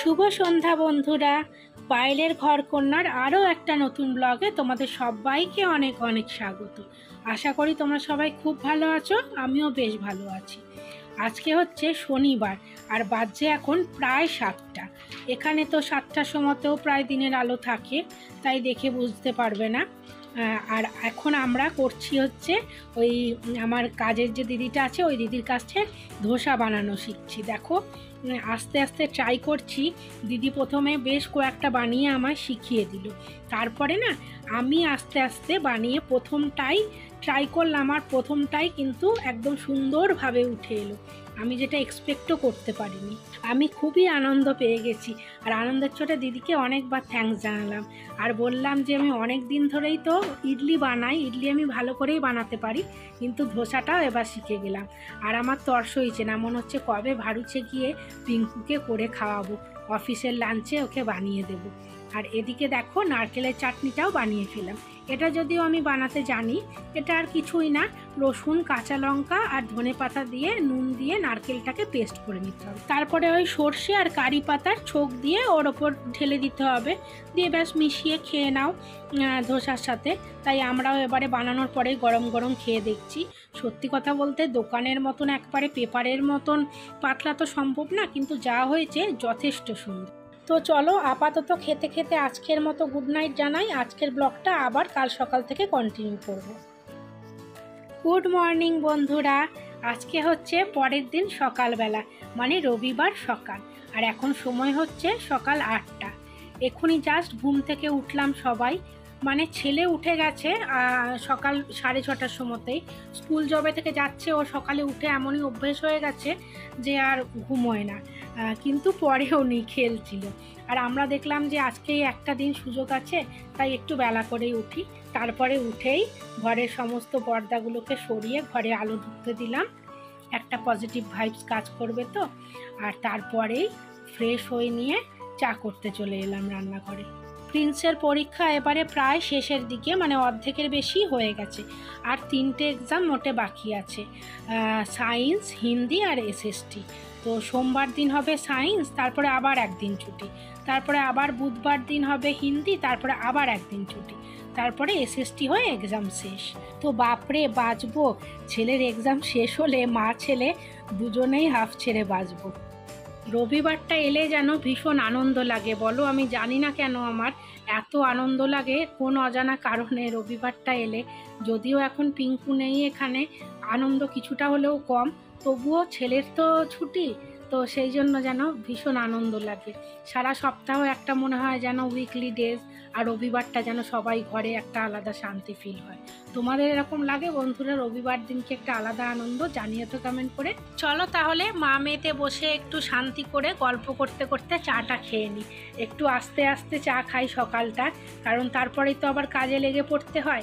শুভ সন্ধ্যা বন্ধুরা, পায়েলের ঘরকন্যার আরও একটা নতুন ব্লগে তোমাদের সবাইকে অনেক অনেক স্বাগত। আশা করি তোমরা সবাই খুব ভালো আছো, আমিও বেশ ভালো আছি। আজকে হচ্ছে শনিবার আর বাজছে এখন প্রায় 7টা। এখানে তো 7টার সময়তেও প্রায় দিনের আলো থাকে, তাই দেখে বুঝতে পারবে না। আর এখন আমরা করছি হচ্ছে ওই আমার কাজের যে দিদিটা আছে ওই দিদির কাছে ধোসা বানানো শিখছি। দেখো আস্তে আস্তে ট্রাই করছি। দিদি প্রথমে বেশ কয়েকটা বানিয়ে আমায় শিখিয়ে দিল, তারপরে না আমি আস্তে আস্তে বানিয়ে প্রথমটাই ট্রাই করলাম। আর প্রথমটাই কিন্তু একদম সুন্দরভাবে উঠে এলো, আমি যেটা এক্সপেক্টও করতে পারিনি। আমি খুবই আনন্দ পেয়ে গেছি, আর আনন্দের চোটে দিদিকে অনেকবার থ্যাঙ্কস জানালাম। আর বললাম যে আমি অনেক দিন ধরেই তো ইডলি বানাই, ইডলি আমি ভালো করেই বানাতে পারি, কিন্তু ধোসাটাও এবার শিখে গেলাম। আর আমার তর্স হয়েছে না, মনে হচ্ছে কবে ভারুচে গিয়ে পিঙ্কুকে করে খাওয়াবো, অফিসের লাঞ্চে ওকে বানিয়ে দেব। আর এদিকে দেখো নারকেলের চাটনিটাও বানিয়ে ফেলাম। এটা যদিও আমি বানাতে জানি, এটা আর কিছুই না, রসুন, কাঁচা লঙ্কা আর ধনেপাতা দিয়ে নুন দিয়ে নারকেলটাকে পেস্ট করে নিতে হবে। তারপরে ওই সর্ষে আর কারি পাতার ছোক দিয়ে ওর ওপর ঢেলে দিতে হবে, দিয়ে ব্যাস মিশিয়ে খেয়ে নাও ধোসার সাথে। তাই আমরাও এবারে বানানোর পরে গরম গরম খেয়ে দেখছি। সত্যি কথা বলতে দোকানের মতন একবারে পেপারের মতন পাতলা তো সম্ভব না, কিন্তু যা হয়েছে যথেষ্ট সুন্দর। তো চলো আপাতত খেতে খেতে আজকের মতো গুড নাইট জানাই। আজকের ব্লগটা আবার কাল সকাল থেকে কন্টিনিউ করব। গুড মর্নিং বন্ধুরা, আজকে হচ্ছে পরের দিন সকালবেলা, মানে রবিবার সকাল। আর এখন সময় হচ্ছে সকাল 8টা। এখনই জাস্ট ঘুম থেকে উঠলাম সবাই, মানে ছেলে উঠে গেছে সকাল 6:30টার সময়তেই। স্কুল জবে থেকে যাচ্ছে, ও সকালে উঠে এমনই অভ্যেস হয়ে গেছে যে আর ঘুমোয় না, কিন্তু পরেও নেই, খেলছিল। আর আমরা দেখলাম যে আজকেই একটা দিন সুযোগ আছে, তাই একটু বেলা করেই উঠি। তারপরে উঠেই ঘরের সমস্ত পর্দাগুলোকে সরিয়ে ঘরে আলো ঢুকতে দিলাম, একটা পজিটিভ ভাইবস কাজ করবে তো। আর তারপরেই ফ্রেশ হয়ে নিয়ে চা করতে চলে এলাম রান্নাঘরে। প্রিন্সের পরীক্ষা এবারে প্রায় শেষের দিকে, মানে অর্ধেকের বেশি হয়ে গেছে। আর 3টে এক্সাম মোটে বাকি আছে, সায়েন্স, হিন্দি আর এসএসটি। তো সোমবার দিন হবে সায়েন্স, তারপরে আবার একদিন ছুটি, তারপরে আবার বুধবার দিন হবে হিন্দি, তারপরে আবার একদিন ছুটি, তারপরে এসএসটি হয়ে এক্সাম শেষ। তো বাপরে বাঁচবো, ছেলের এক্সাম শেষ হলে মা ছেলে দুজনেই হাফ ছেড়ে বাঁচবো। রবিবারটা এলে যেন ভীষণ আনন্দ লাগে, বলো আমি জানি না কেন আমার এত আনন্দ লাগে কোন অজানা কারণে রবিবারটা এলে। যদিও এখন পিঙ্কু নেই এখানে, আনন্দ কিছুটা হলেও কম, তবুও ছেলের তো ছুটি, তো সেই জন্য যেন ভীষণ আনন্দ লাগে। সারা সপ্তাহ একটা মনে হয় যেন উইকলি ডেজ, আর রবিবারটা যেন সবাই ঘরে একটা আলাদা শান্তি ফিল হয়। তোমাদের এরকম লাগে বন্ধুরা? রবিবার দিনকে একটা আলাদা আনন্দ জানিয়ে তো কমেন্ট করে। চলো তাহলে মা মেয়েতে বসে একটু শান্তি করে গল্প করতে করতে চাটা খেয়ে নিই। একটু আস্তে আস্তে চা খাই সকালটা, কারণ তারপরেই তো আবার কাজে লেগে পড়তে হয়।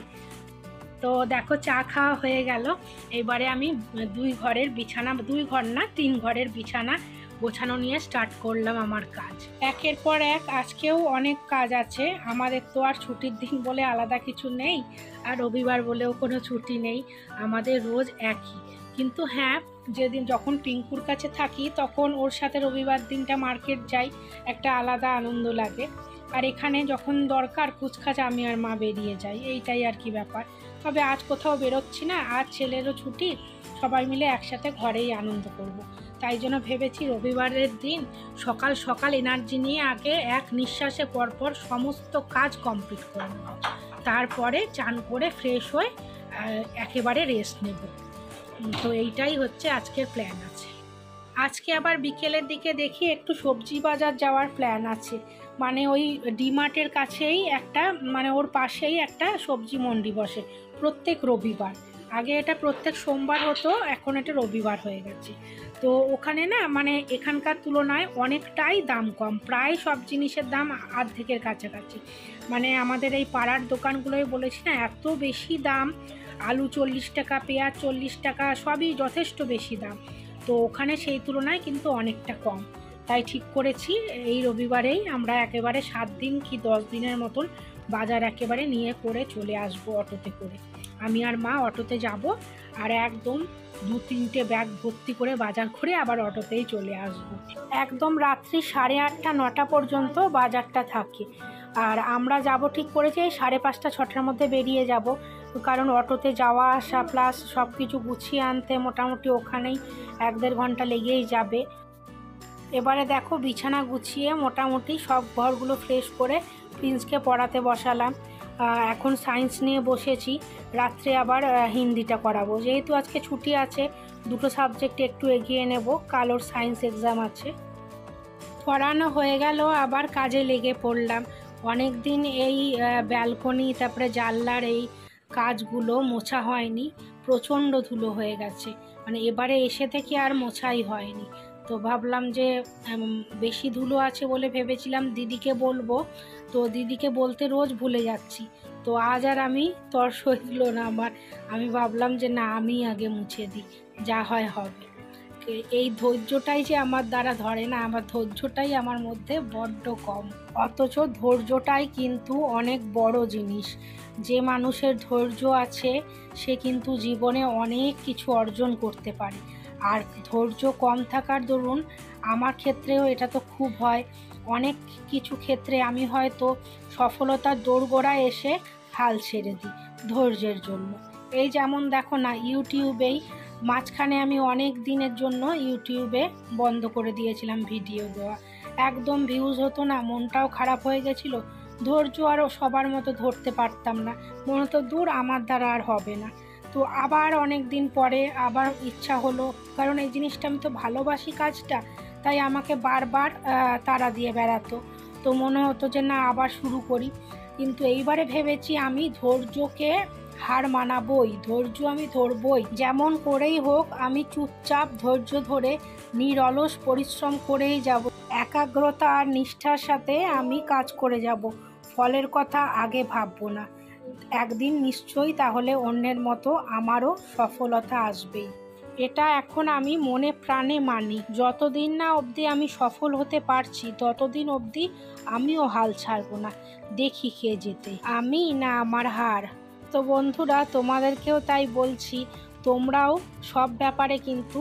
তো দেখো চা খাওয়া হয়ে গেল। এবারে আমি 2 ঘরের বিছানা, 2 ঘর না 3 ঘরের বিছানা গোছানো নিয়ে স্টার্ট করলাম আমার কাজ। একের পর এক আজকেও অনেক কাজ আছে, আমাদের তো আর ছুটির দিন বলে আলাদা কিছু নেই, আর রবিবার বলেও কোনো ছুটি নেই, আমাদের রোজ একই। কিন্তু হ্যাঁ, যেদিন যখন পিঙ্কুর কাছে থাকি তখন ওর সাথে রবিবার দিনটা মার্কেট যাই, একটা আলাদা আনন্দ লাগে। আর এখানে যখন দরকার কুচকাচ আমি আর মা বেরিয়ে যাই, এইটাই আর কি ব্যাপার। তবে আজ কোথাও বেরোচ্ছি না, আজ ছেলেরও ছুটি, সবাই মিলে একসাথে ঘরেই আনন্দ করব। তাই জন্য ভেবেছি রবিবারের দিন সকাল সকাল এনার্জি নিয়ে আগে এক নিঃশ্বাসে পরপর সমস্ত কাজ কমপ্লিট করে নেব, তারপরে চান করে ফ্রেশ হয়ে একেবারে রেস্ট নেব। তো এইটাই হচ্ছে আজকের প্ল্যান আছে। আজকে আবার বিকেলের দিকে দেখি একটু সবজি বাজার যাওয়ার প্ল্যান আছে, মানে ওই ডিমার্টের কাছেই একটা, মানে ওর পাশেই একটা সবজি মন্ডি বসে প্রত্যেক রবিবার। আগে এটা প্রত্যেক সোমবার হতো, এখন এটা রবিবার হয়ে গেছে। তো ওখানে না মানে এখানকার তুলনায় অনেকটাই দাম কম, প্রায় সব জিনিসের দাম অর্ধেকের কাছাকাছি। মানে আমাদের এই পাড়ার দোকানগুলোই বলেছি না এত বেশি দাম, আলু 40 টাকা, পেঁয়াজ 40 টাকা, সবই যথেষ্ট বেশি দাম। তো ওখানে সেই তুলনায় কিন্তু অনেকটা কম। তাই ঠিক করেছি এই রবিবারেই আমরা একেবারে 7 দিন কি 10 দিনের মতন বাজার একেবারে নিয়ে করে চলে আসবো অটোতে করে। আমি আর মা অটোতে যাব, আর একদম 2-3টে ব্যাগ ভর্তি করে বাজার করে আবার অটোতেই চলে আসব। একদম রাত্রি 8:30-9টা পর্যন্ত বাজারটা থাকে। আর আমরা যাব ঠিক করেছি 5:30-6টার মধ্যে বেরিয়ে যাব, কারণ অটোতে যাওয়া আসা প্লাস সব কিছু গুছিয়ে আনতে মোটামুটি ওখানেই 1-1.5 ঘন্টা লেগেই যাবে। এবারে দেখো বিছানা গুছিয়ে মোটামুটি সব ঘরগুলো ফ্রেশ করে প্রিন্সকে পড়াতে বসালাম। এখন সায়েন্স নিয়ে বসেছি, রাত্রে আবার হিন্দিটা করাবো, যেহেতু আজকে ছুটি আছে 2টো সাবজেক্ট একটু এগিয়ে নেব, কাল ওর সায়েন্স এক্সাম আছে। পড়ানো হয়ে গেল, আবার কাজে লেগে পড়লাম। অনেক দিন এই ব্যালকনি তারপরে জানলার এই কাজগুলো মোছা হয়নি, প্রচণ্ড ধুলো হয়ে গেছে, মানে এবারে এসে থেকে আর মোছাই হয়নি। তো ভাবলাম যে বেশি ধুলো আছে বলে ভেবেছিলাম দিদিকে বলবো, তো দিদিকে বলতে রোজ ভুলে যাচ্ছি। তো আজ আর আমি তর সইল না আমার, আমি ভাবলাম যে না আমি আগে মুছে দিই, যা হয় হবে। এই ধৈর্যটাই যে আমার দ্বারা ধরে না, আমার ধৈর্যটাই আমার মধ্যে বড্ড কম। অথচ ধৈর্যটাই কিন্তু অনেক বড় জিনিস। যে মানুষের ধৈর্য আছে সে কিন্তু জীবনে অনেক কিছু অর্জন করতে পারে। আর ধৈর্য কম থাকার দরুন আমার ক্ষেত্রেও এটা তো খুব হয়, অনেক কিছু ক্ষেত্রে আমি হয়তো সফলতার দোরগোড়ায় এসে হাল ছেড়ে দিই ধৈর্যের জন্য। এই যেমন দেখো না, ইউটিউবেই মাঝখানে আমি অনেক দিনের জন্য ইউটিউবে বন্ধ করে দিয়েছিলাম ভিডিও দেওয়া, একদম ভিউজ হতো না, মনটাও খারাপ হয়ে গেছিলো। ধৈর্য আরও সবার মতো ধরতে পারতাম না, মনে হতো দূর আমার দ্বারা আর হবে না। তো আবার অনেক দিন পরে আবার ইচ্ছা হলো, কারণ এই জিনিসটা আমি তো ভালোবাসি কাজটা, তাই আমাকে বারবার তাড়া দিয়ে বেড়াতো। তো মনে হতো যে না আবার শুরু করি, কিন্তু এইবারে ভেবেছি আমি ধৈর্যকে হার মানাবই, ধৈর্য আমি ধরবই, যেমন করেই হোক আমি চুপচাপ ধৈর্য ধরে নিরলস পরিশ্রম করেই যাব, একাগ্রতা আর নিষ্ঠার সাথে আমি কাজ করে যাব, ফলের কথা আগে ভাববো না। একদিন নিশ্চয়ই তাহলে অন্যের মতো আমারও সফলতা আসবেই, এটা এখন আমি মনে প্রাণে মানি। যতদিন না অবধি আমি সফল হতে পারছি ততদিন অবধি আমিও হাল ছাড়বো না, দেখি কে যেতে, আমি না আমার হার। তো বন্ধুরা তোমাদেরকেও তাই বলছি, তোমরাও সব ব্যাপারে কিন্তু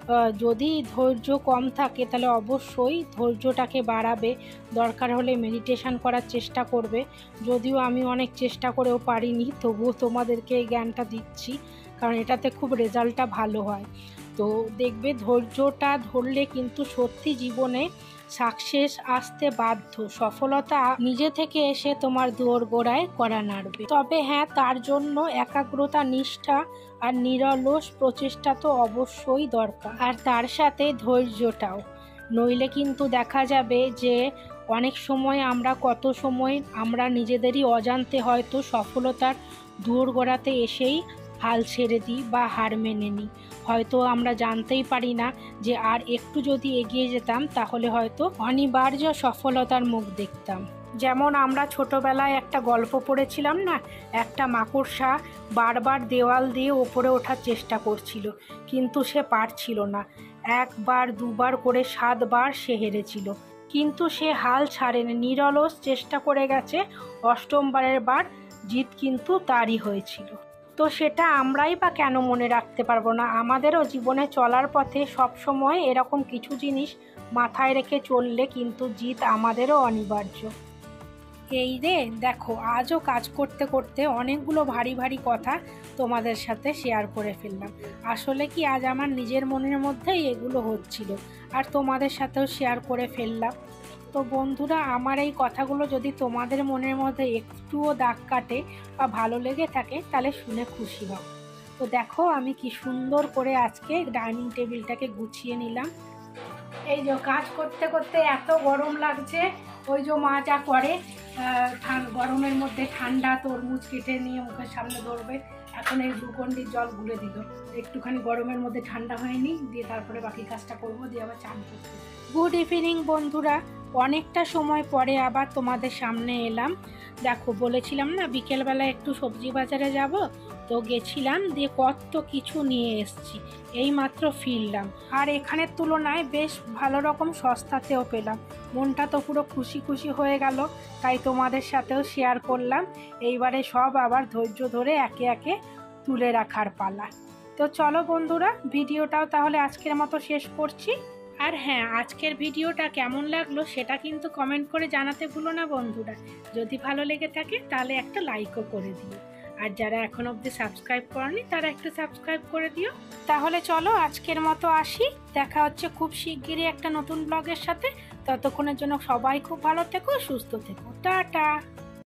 যদি ধৈর্য কম থাকে তাহলে অবশ্যই ধৈর্যটাকে বাড়াবে, দরকার হলে মেডিটেশন করার চেষ্টা করবে। যদিও আমি অনেক চেষ্টা করেও পারিনি, তবুও তোমাদেরকে এই জ্ঞানটা দিচ্ছি, কারণ এটাতে খুব রেজাল্টটা ভালো হয়। তো দেখবে ধৈর্যটা ধরলে কিন্তু সত্যি জীবনে সাকসেস আসতে বাধ্য, সফলতা নিজে থেকে এসে তোমার দোরগোড়ায় কড়া নাড়বে। তবে হ্যাঁ, তার জন্য একাগ্রতা, নিষ্ঠা আর নিরলস প্রচেষ্টা তো অবশ্যই দরকার, আর তার সাথে ধৈর্যটাও। নইলে কিন্তু দেখা যাবে যে অনেক সময় কত সময় আমরা নিজেদেরই অজান্তে হয়তো সফলতার দোরগোড়াতে এসেই হাল ছেড়ে দিই বা হার মেনে নিই। হয়তো আমরা জানতেই পারি না যে আর একটু যদি এগিয়ে যেতাম তাহলে হয়তো অনিবার্য সফলতার মুখ দেখতাম। যেমন আমরা ছোটবেলায় একটা গল্প পড়েছিলাম না, একটা মাকড়সা বারবার দেওয়াল দিয়ে ওপরে ওঠার চেষ্টা করছিল, কিন্তু সে পারছিল না। 1বার 2বার করে 7বার সে হেরেছিল, কিন্তু সে হাল ছাড়েনি, নিরলস চেষ্টা করে গেছে। 8মবারের বার জিত কিন্তু তারই হয়েছিল। তো সেটা আমরাই বা কেন মনে রাখতে পারবো না? আমাদেরও জীবনে চলার পথে সবসময় এরকম কিছু জিনিস মাথায় রেখে চললে কিন্তু জিত আমাদেরও অনিবার্য। এই রে দেখো, আজও কাজ করতে করতে অনেকগুলো ভারী ভারী কথা তোমাদের সাথে শেয়ার করে ফেললাম। আসলে কি আজ আমার নিজের মনের মধ্যেই এগুলো হচ্ছিল, আর তোমাদের সাথেও শেয়ার করে ফেললাম। তো বন্ধুরা, আমার এই কথাগুলো যদি তোমাদের মনের মধ্যে একটুও দাগ কাটে বা ভালো লেগে থাকে তাহলে শুনে খুশি হও। তো দেখো আমি কি সুন্দর করে আজকে ডাইনিং টেবিলটাকে গুছিয়ে নিলাম। এই যে কাজ করতে করতে এত গরম লাগছে, ওই যে মা যা করে গরমের মধ্যে ঠান্ডা তরমুজ কেটে নিয়ে মুখের সামনে ধরবে, এখন এই গ্লুকন্ডির জল গুলে দিল, একটুখানি গরমের মধ্যে ঠান্ডা হয়নি, দিয়ে তারপরে বাকি কাজটা করবো, দিয়ে আবার চান করবো। গুড ইভিনিং বন্ধুরা, অনেকটা সময় পরে আবার তোমাদের সামনে এলাম। দেখো বলেছিলাম না বিকেলবেলা একটু সবজি বাজারে যাব, তো গেছিলাম, দিয়ে কত কিছু নিয়ে এসছি, এই মাত্র ফিরলাম। আর এখানের তুলনায় বেশ ভালো রকম সস্তাতেও পেলাম, মনটা তো পুরো খুশি খুশি হয়ে গেল, তাই তোমাদের সাথেও শেয়ার করলাম। এইবারে সব আবার ধৈর্য ধরে একে একে তুলে রাখার পালা। তো চলো বন্ধুরা, ভিডিওটাও তাহলে আজকের মতো শেষ করছি। আর হ্যাঁ, আজকের ভিডিওটা কেমন লাগলো সেটা কিন্তু কমেন্ট করে জানাতে ভুলো না বন্ধুরা। যদি ভালো লেগে থাকে তাহলে একটা লাইকও করে দিও, আর যারা এখন অবধি সাবস্ক্রাইব করনি তারা একটু সাবস্ক্রাইব করে দিও। তাহলে চলো আজকের মতো আসি, দেখা হচ্ছে খুব শিগগিরই একটা নতুন ব্লগের সাথে। ততক্ষণের জন্য সবাই খুব ভালো থেকো, সুস্থ থেকো, টাটা।